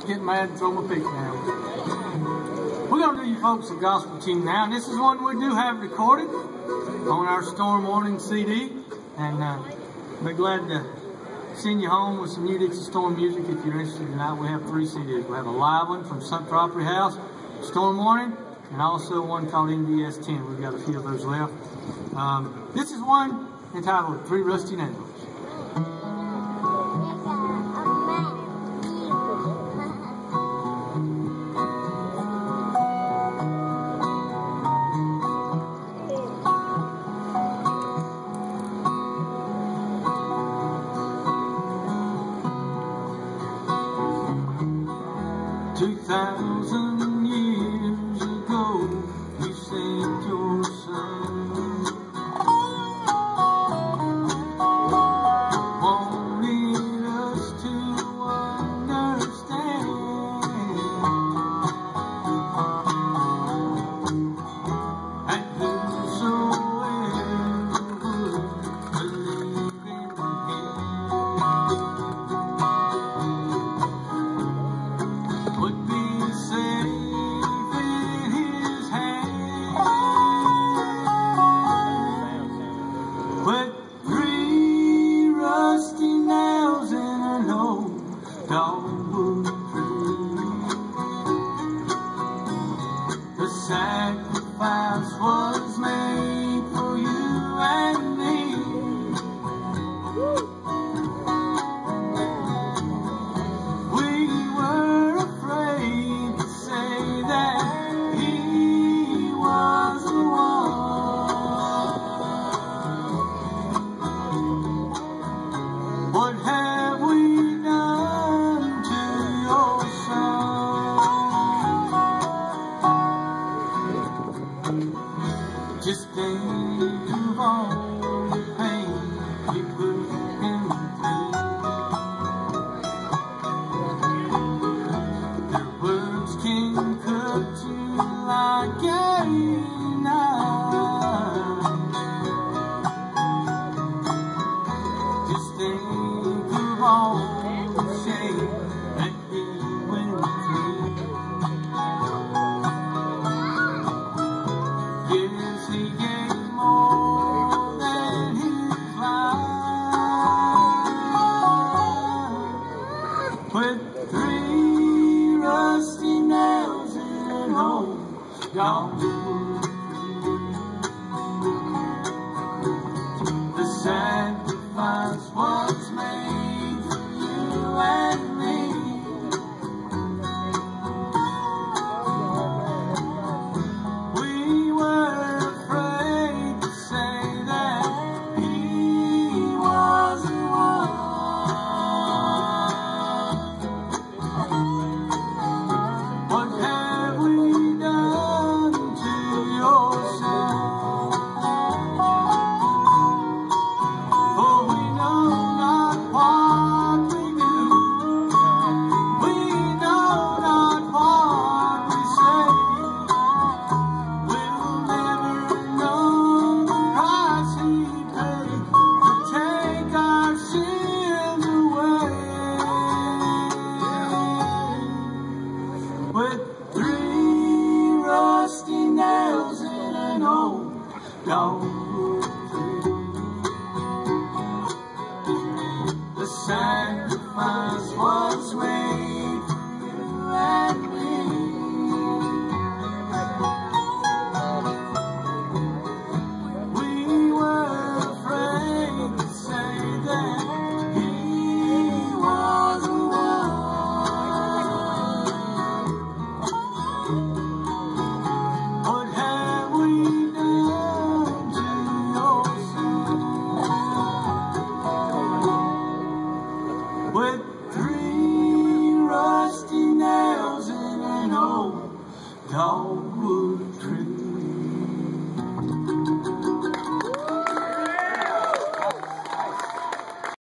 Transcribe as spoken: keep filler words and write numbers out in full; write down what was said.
get mad and throw my pick down. We're going to do you folks a gospel tune now, and this is one we do have recorded on our Storm Warning C D, and uh, we're glad to send you home with some new Dixie Storm music. If you're interested tonight, we have three C Ds. We have a live one from Sumter Opry House, Storm Warning, and also one called N D S ten. We've got a few of those left. Um, this is one entitled Three Rusty Nails. Two thousand years ago, you sent your son, wanting us to understand, and whosoever would believe in him would be safe in his hand. With three rusty nails in an old dogwood tree, the sacrifice was made for you and me. We were afraid to say that he was the one. What have we done to your son? Just think of all the pain you put him through. Their words can cut you like a knife. Just think of all the shame that he went through. Yes, he gave more than his life. With three rusty nails in an old dogwood tree, the sacrifice was made for you and me. We were afraid to say that he was the one. What have we done to your son? For we know not what we do. We know not what we say. We'll never know the price he paid to take our sins away. With three rusty nails in an old dogwood tree, the sacrifice was made.